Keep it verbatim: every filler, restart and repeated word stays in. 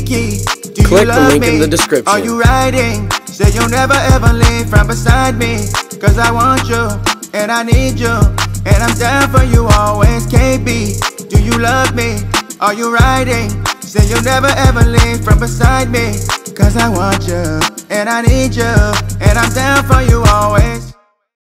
Kiki, do Click you the love link me? in the description. Are you riding? Say you'll never ever leave from beside me. Cause I want you, and I need you, and I'm down for you always, K B. Do you love me? Are you riding? Say you'll never ever leave from beside me. Cause I want you, and I need you, and I'm down for you always.